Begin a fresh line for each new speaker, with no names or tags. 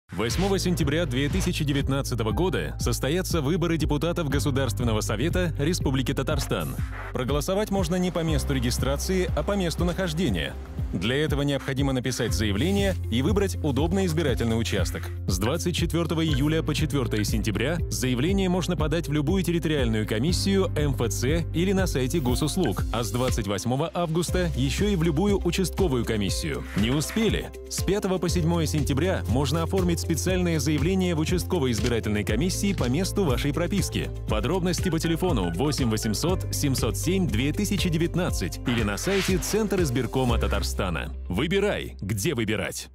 8 сентября 2019 года состоятся выборы депутатов Государственного совета Республики Татарстан. Проголосовать можно не по месту регистрации, а по месту нахождения. Для этого необходимо написать заявление и выбрать удобный избирательный участок. С 24 июля по 4 сентября заявление можно подать в любую территориальную комиссию МФЦ или на сайте Госуслуг, а с 28 августа еще и в любую участковую комиссию. Не успели? С 5 по 7 сентября можно оформить специальное заявление в участковой избирательной комиссии по месту вашей прописки. Подробности по телефону 8 800 707 2019 или на сайте Центр избиркома Татарстана. Выбирай, где выбирать.